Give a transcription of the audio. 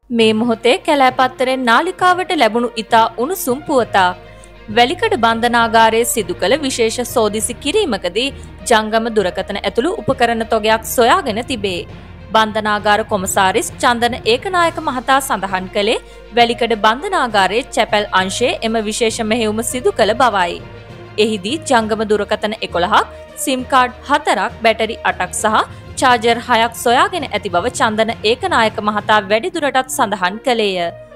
මේ මොහොතේ කැලෑපත්තරෙන් නාලිකාවට ලැබුණු ඉතා උණුසුම් පුවතක්. වැලිකඩ බන්ධනාගාරයේ සිදු කළ විශේෂ සෝදිසි කිරීමකදී ජංගම දුරකථන ඇතුළු උපකරණ තොගයක් සොයාගෙන තිබේ. බන්ධනාගාර කොමසාරිස් චන්දන ඒකනායක මහතා සඳහන් කළේ වැලිකඩ බන්ධනාගාරයේ චැපැල් අංශයේ එම විශේෂ මෙහෙයුම සිදු කළ බවයි. එහිදී ජංගම දුරකථන 11ක්, සිම් කාඩ් 4ක්, බැටරි 8ක් සහ චාර්ජර් 6ක් සොයාගෙන ඇති බව චන්දන ඒකනායක මහතා වැඩිදුරටත් සඳහන් කළේය.